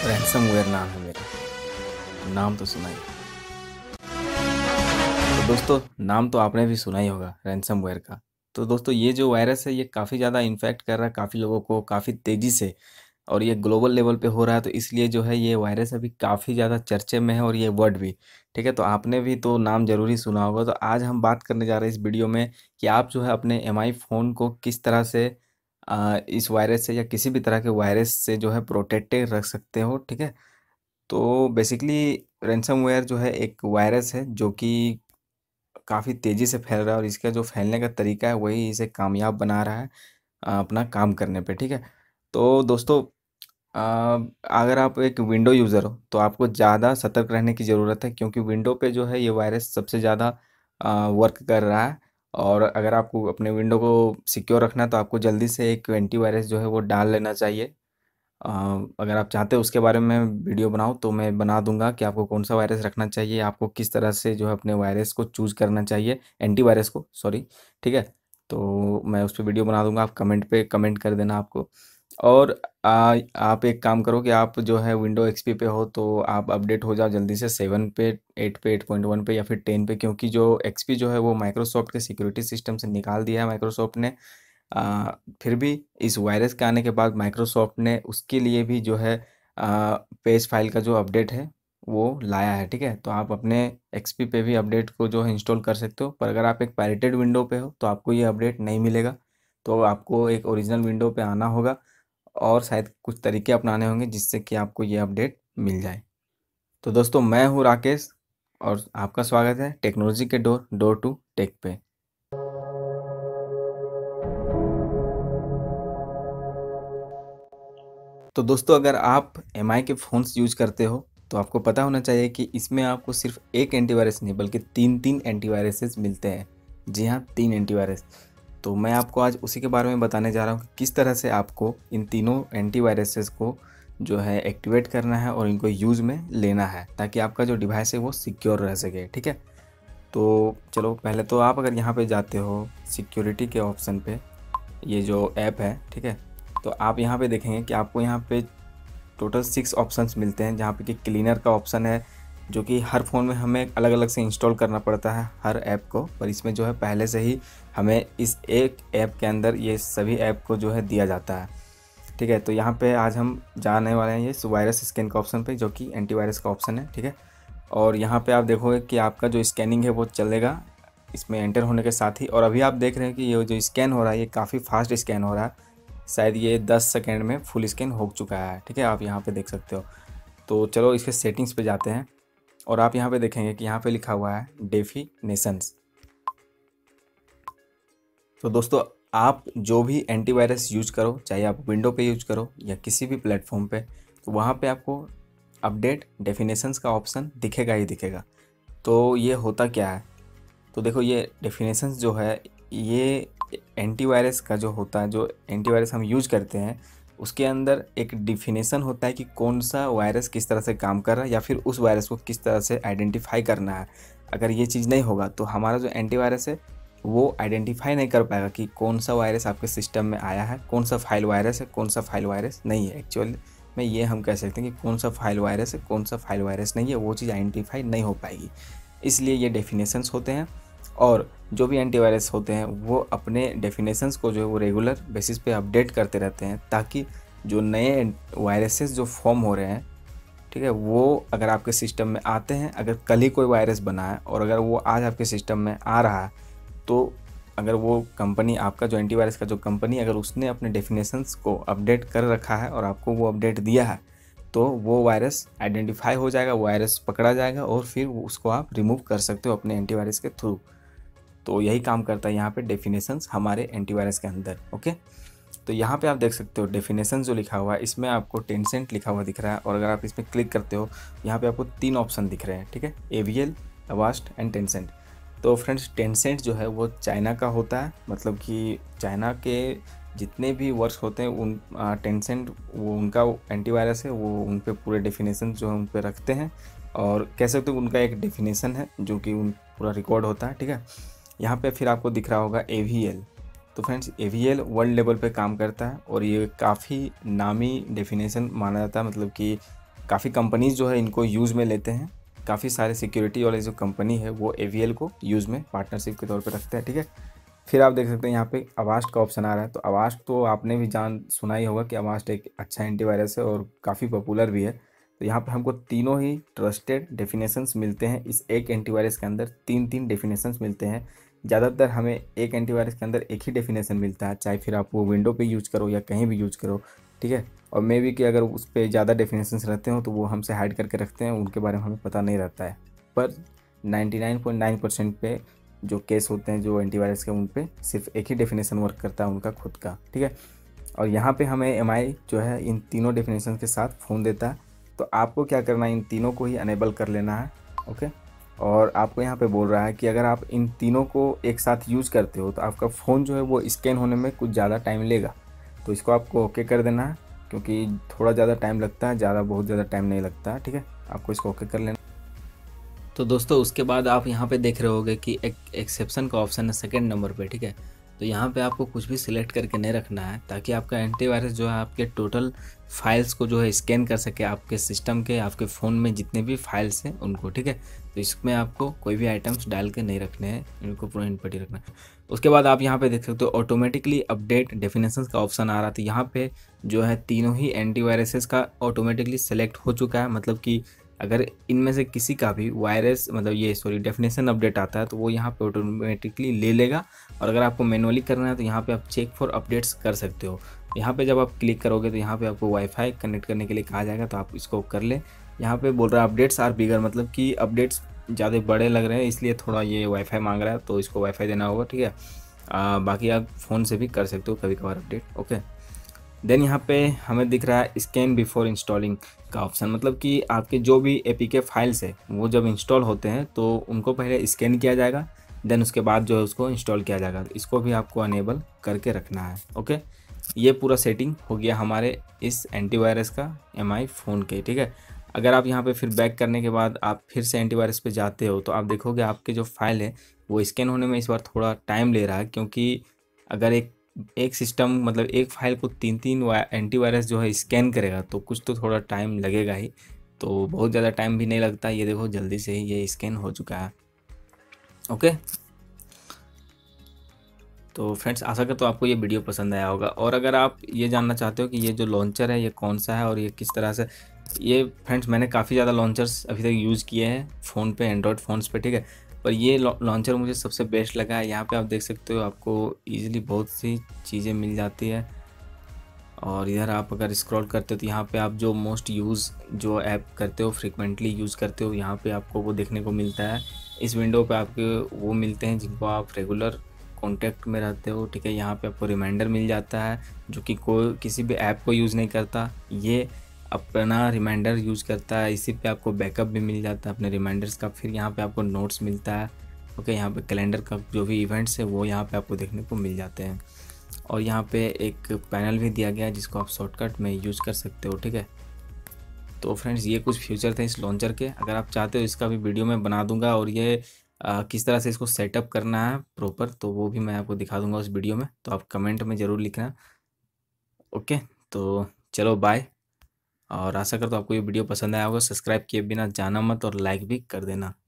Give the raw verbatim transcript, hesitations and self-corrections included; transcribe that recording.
Ransomware नाम है मेरा। नाम तो सुना ही। तो दोस्तों, नाम तो आपने भी सुना ही होगा रैंसमवेयर का। तो दोस्तों, ये जो वायरस है ये काफ़ी ज़्यादा इन्फेक्ट कर रहा है काफ़ी लोगों को काफ़ी तेज़ी से, और ये ग्लोबल लेवल पे हो रहा है। तो इसलिए जो है ये वायरस अभी काफ़ी ज़्यादा चर्चे में है, और ये वर्ड भी। ठीक है, तो आपने भी तो नाम ज़रूरी सुना होगा। तो आज हम बात करने जा रहे हैं इस वीडियो में कि आप जो है अपने एम आई फ़ोन को किस तरह से आ, इस वायरस से या किसी भी तरह के वायरस से जो है प्रोटेक्टेड रख सकते हो। ठीक है, तो बेसिकली रैंसमवेयर जो है एक वायरस है जो कि काफ़ी तेज़ी से फैल रहा है, और इसका जो फैलने का तरीका है वही इसे कामयाब बना रहा है अ, अपना काम करने पे। ठीक है, तो दोस्तों, अ, अगर आप एक विंडो यूज़र हो तो आपको ज़्यादा सतर्क रहने की ज़रूरत है, क्योंकि विंडो पे जो है ये वायरस सबसे ज़्यादा वर्क कर रहा है। और अगर आपको अपने विंडो को सिक्योर रखना है तो आपको जल्दी से एक एंटीवायरस जो है वो डाल लेना चाहिए। अ, अगर आप चाहते हो उसके बारे में वीडियो बनाऊँ तो मैं बना दूंगा कि आपको कौन सा वायरस रखना चाहिए, आपको किस तरह से जो है अपने वायरस को चूज़ करना चाहिए, एंटीवायरस को, सॉरी। ठीक है, तो मैं उस पर वीडियो बना दूंगा, आप कमेंट पे कमेंट कर देना आपको। और आ, आप एक काम करो कि आप जो है विंडो एक्सपी पे हो तो आप अपडेट हो जाओ जल्दी से सेवन पे, एट पे, एट पॉइंट वन पे या फिर टेन पे, क्योंकि जो एक्सपी जो है वो माइक्रोसॉफ्ट के सिक्योरिटी सिस्टम से निकाल दिया है माइक्रोसॉफ्ट ने। आ, फिर भी इस वायरस के आने के बाद माइक्रोसॉफ्ट ने उसके लिए भी जो है पेज फाइल का जो अपडेट है वो लाया है। ठीक है, तो आप अपने एक्सपी पे भी अपडेट को जो है इंस्टॉल कर सकते हो, पर अगर आप एक पायरेटेड विंडो पे हो तो आपको ये अपडेट नहीं मिलेगा। तो आपको एक ओरिजिनल विंडो पे आना होगा, और शायद कुछ तरीके अपनाने होंगे जिससे कि आपको ये अपडेट मिल जाए। तो दोस्तों, मैं हूँ राकेश, और आपका स्वागत है टेक्नोलॉजी के डोर डोर टू टेक पे। तो दोस्तों, अगर आप एम आई के फ़ोन्स यूज करते हो तो आपको पता होना चाहिए कि इसमें आपको सिर्फ एक एंटीवायरस नहीं बल्कि तीन तीन एंटीवायरसेस मिलते हैं। जी हाँ, तीन एंटीवायरस। तो मैं आपको आज उसी के बारे में बताने जा रहा हूँ कि किस तरह से आपको इन तीनों एंटीवायरसेस को जो है एक्टिवेट करना है और इनको यूज़ में लेना है, ताकि आपका जो डिवाइस है वो सिक्योर रह सके। ठीक है, तो चलो पहले तो आप अगर यहाँ पे जाते हो सिक्योरिटी के ऑप्शन पे, ये जो ऐप है, ठीक है, तो आप यहाँ पे देखेंगे कि आपको यहाँ पे टोटल सिक्स ऑप्शंस मिलते हैं, जहाँ पे कि क्लीनर का ऑप्शन है, जो कि हर फ़ोन में हमें अलग अलग से इंस्टॉल करना पड़ता है हर ऐप को, पर इसमें जो है पहले से ही हमें इस एक ऐप के अंदर ये सभी ऐप को जो है दिया जाता है। ठीक है, तो यहाँ पे आज हम जाने वाले हैं ये वायरस स्कैन का ऑप्शन पे, जो कि एंटीवायरस का ऑप्शन है। ठीक है, और यहाँ पे आप देखोगे कि आपका जो स्कैनिंग है वो चलेगा इसमें एंटर होने के साथ ही। और अभी आप देख रहे हैं कि ये जो स्कैन हो रहा है ये काफ़ी फास्ट स्कैन हो रहा है, शायद ये दस सेकेंड में फुल स्कैन हो चुका है। ठीक है, आप यहाँ पे देख सकते हो। तो चलो इसके सेटिंग्स पे जाते हैं, और आप यहाँ पे देखेंगे कि यहाँ पे लिखा हुआ है डेफिनेशंस। तो दोस्तों, आप जो भी एंटीवायरस यूज करो, चाहे आप विंडो पे यूज करो या किसी भी प्लेटफॉर्म पे, तो वहाँ पे आपको अपडेट डेफिनेशंस का ऑप्शन दिखेगा ही दिखेगा। तो ये होता क्या है, तो देखो ये डेफिनेशंस जो है ये एंटीवायरस का जो होता है, जो एंटीवायरस हम यूज करते हैं उसके अंदर एक डिफिनेशन होता है कि कौन सा वायरस किस तरह से काम कर रहा है, या फिर उस वायरस को किस तरह से आइडेंटिफाई करना है। अगर ये चीज़ नहीं होगा तो हमारा जो एंटीवायरस है वो आइडेंटिफाई नहीं कर पाएगा कि कौन सा वायरस आपके सिस्टम में आया है, कौन सा फाइल वायरस है, कौन सा फाइल वायरस नहीं है। एक्चुअली में ये हम कह सकते हैं कि कौन सा फाइल वायरस है, कौन सा फाइल वायरस नहीं है, वो चीज़ आइडेंटिफाई नहीं हो पाएगी। इसलिए ये डेफिनेशंस होते हैं, और जो भी एंटीवायरस होते हैं वो अपने डेफिनेशंस को जो है वो रेगुलर बेसिस पे अपडेट करते रहते हैं, ताकि जो नए वायरसेस जो फॉर्म हो रहे हैं, ठीक है, वो अगर आपके सिस्टम में आते हैं, अगर कल ही कोई वायरस बना है और अगर वो आज आपके सिस्टम में आ रहा है, तो अगर वो कंपनी, आपका जो एंटीवायरस का जो कंपनी, अगर उसने अपने डेफिनेशंस को अपडेट कर रखा है और आपको वो अपडेट दिया है, तो वो वायरस आइडेंटिफाई हो जाएगा, वो वायरस पकड़ा जाएगा, और फिर उसको आप रिमूव कर सकते हो अपने एंटीवायरस के थ्रू। तो यही काम करता है यहाँ पे डेफिनेशंस हमारे एंटीवायरस के अंदर। ओके, तो यहाँ पे आप देख सकते हो डेफिनेशन जो लिखा हुआ है, इसमें आपको टेंसेंट लिखा हुआ दिख रहा है, और अगर आप इस पर क्लिक करते हो यहाँ पे आपको तीन ऑप्शन दिख रहे हैं। ठीक है, A V L, Avast and Tencent. तो फ्रेंड्स, टेंसेंट जो है वो चाइना का होता है, मतलब कि चाइना के जितने भी वर्क्स होते हैं उन टेंसेंट वो उनका एंटीवायरस है, वो उन पे पूरे डेफिनेशन जो है उन पे रखते हैं, और कह सकते हो उनका एक डेफिनेशन है जो कि उन पूरा रिकॉर्ड होता है। ठीक है, यहाँ पे फिर आपको दिख रहा होगा ए वी एल। तो friends, A V L world level पे काम करता है, और ये काफ़ी नामी डेफिनेशन माना जाता है, मतलब कि काफ़ी कंपनीज़ जो है इनको यूज़ में लेते हैं, काफ़ी सारे सिक्योरिटी वाले जो कंपनी है वो ए वी एल को यूज़ में पार्टनरशिप के तौर पे रखते हैं, ठीक है। फिर आप देख सकते हैं यहाँ पे अवास्ट का ऑप्शन आ रहा है। तो अवास्ट तो आपने भी जान सुना ही होगा कि अवास्ट एक अच्छा एंटीवायरस है और काफ़ी पॉपुलर भी है। तो यहाँ पे हमको तीनों ही ट्रस्टेड डेफिनेशंस मिलते हैं। इस एक एंटीवायरस के अंदर तीन तीन डेफिनेशंस मिलते हैं। ज़्यादातर हमें एक एंटीवायरस के अंदर एक ही डेफिनेशन मिलता है, चाहे फिर आप वो विंडो पे यूज करो या कहीं भी यूज करो, ठीक है। और मे बी कि अगर उस पर ज़्यादा डेफिनेशंस रहते हो तो वो हमसे हाइड करके रखते हैं, उनके बारे में हमें पता नहीं रहता है। पर ninety nine point nine percent पे जो केस होते हैं जो एंटीवायरस के, उन पे सिर्फ एक ही डेफिनेशन वर्क करता है, उनका खुद का, ठीक है। और यहाँ पे हमें एम आई जो है इन तीनों डेफिनेशन के साथ फ़ोन देता है। तो आपको क्या करना है, इन तीनों को ही अनेबल कर लेना है, ओके। और आपको यहाँ पे बोल रहा है कि अगर आप इन तीनों को एक साथ यूज़ करते हो तो आपका फ़ोन जो है वो स्कैन होने में कुछ ज़्यादा टाइम लेगा। तो इसको आपको ओके कर देना है, क्योंकि थोड़ा ज़्यादा टाइम लगता है, ज़्यादा बहुत ज़्यादा टाइम नहीं लगता है, ठीक है। आपको इसको ओके कर लेना। तो दोस्तों उसके बाद आप यहाँ पे देख रहे होगे कि एक एक्सेप्शन का ऑप्शन है सेकंड नंबर पे, ठीक है। तो यहाँ पे आपको कुछ भी सिलेक्ट करके नहीं रखना है, ताकि आपका एंटीवायरस जो है आपके टोटल फाइल्स को जो है स्कैन कर सके, आपके सिस्टम के, आपके फ़ोन में जितने भी फाइल्स हैं उनको, ठीक है। तो इसमें आपको कोई भी आइटम्स डाल के नहीं रखने हैं, इनको पूरा इनपुट ही रखना है। उसके बाद आप यहाँ पे देख सकते हो ऑटोमेटिकली अपडेट डेफिनेशंस का ऑप्शन आ रहा था। यहाँ पे जो है तीनों ही एंटीवायरसेस का ऑटोमेटिकली सेलेक्ट हो चुका है। मतलब कि अगर इनमें से किसी का भी वायरस मतलब ये सॉरी डेफिनेशन अपडेट आता है तो वो यहाँ पे ऑटोमेटिकली ले लेगा। और अगर आपको मैनुअली करना है तो यहाँ पे आप चेक फॉर अपडेट्स कर सकते हो। यहाँ पे जब आप क्लिक करोगे तो यहाँ पे आपको वाईफाई कनेक्ट करने के लिए कहा जाएगा, तो आप इसको कर ले। यहाँ पे बोल रहा है अपडेट्स आर बिगर, मतलब कि अपडेट्स ज़्यादा बड़े लग रहे हैं, इसलिए थोड़ा ये वाईफाई मांग रहा है, तो इसको वाईफाई देना होगा, ठीक है। आ, बाकी आप फ़ोन से भी कर सकते हो कभी कभार अपडेट, ओके। देन यहाँ पे हमें दिख रहा है स्कैन बिफोर इंस्टॉलिंग का ऑप्शन, मतलब कि आपके जो भी ए पी के फाइल्स है वो जब इंस्टॉल होते हैं तो उनको पहले स्कैन किया जाएगा, देन उसके बाद जो है उसको इंस्टॉल किया जाएगा। तो इसको भी आपको अनेबल करके रखना है, ओके। ये पूरा सेटिंग हो गया हमारे इस एंटीवायरस का एम आई फ़ोन के, ठीक है। अगर आप यहाँ पे फिर बैक करने के बाद आप फिर से एंटीवायरस पे जाते हो तो आप देखोगे आपके जो फाइल है वो स्कैन होने में इस बार थोड़ा टाइम ले रहा है, क्योंकि अगर एक एक सिस्टम मतलब एक फाइल को तीन तीन एंटीवायरस जो है स्कैन करेगा तो कुछ तो थोड़ा टाइम लगेगा ही। तो बहुत ज़्यादा टाइम भी नहीं लगता, ये देखो जल्दी से ही ये स्कैन हो चुका है, ओके। तो फ्रेंड्स आशा करता हूँ आपको ये वीडियो पसंद आया होगा। और अगर आप ये जानना चाहते हो कि ये जो लॉन्चर है ये कौन सा है और ये किस तरह से, ये फ्रेंड्स मैंने काफ़ी ज़्यादा लॉन्चर्स अभी तक यूज़ किए हैं फ़ोन पे, एंड्रॉयड फ़ोन्स पे, ठीक है। पर ये लॉन्चर मुझे सबसे बेस्ट लगा है। यहाँ पे आप देख सकते हो आपको ईजिली बहुत सी चीज़ें मिल जाती है। और इधर आप अगर स्क्रॉल करते हो तो यहाँ पे आप जो मोस्ट यूज़ जो ऐप करते हो, फ्रिक्वेंटली यूज़ करते हो, यहाँ पे आपको वो देखने को मिलता है। इस विंडो पे आपके वो मिलते हैं जिनको आप रेगुलर कॉन्टैक्ट में रहते हो, ठीक है। यहाँ पे आपको रिमाइंडर मिल जाता है, जो कि कोई किसी भी ऐप को यूज़ नहीं करता, ये अपना रिमाइंडर यूज़ करता है। इसी पे आपको बैकअप भी मिल जाता है अपने रिमाइंडर्स का। फिर यहाँ पे आपको नोट्स मिलता है, ओके। यहाँ पे कैलेंडर का जो भी इवेंट्स है वो यहाँ पे आपको देखने को मिल जाते हैं। और यहाँ पे एक पैनल भी दिया गया है जिसको आप शॉर्टकट में यूज़ कर सकते हो, ठीक है। तो फ्रेंड्स ये कुछ फीचर थे इस लॉन्चर के। अगर आप चाहते हो इसका भी वीडियो मैं बना दूंगा, और ये आ, किस तरह से इसको सेटअप करना है प्रॉपर, तो वो भी मैं आपको दिखा दूंगा उस वीडियो में। तो आप कमेंट में ज़रूर लिखना, ओके। तो चलो बाय। और आशा करता हूँ आपको ये वीडियो पसंद आया होगा। सब्सक्राइब किए बिना जाना मत और लाइक भी कर देना।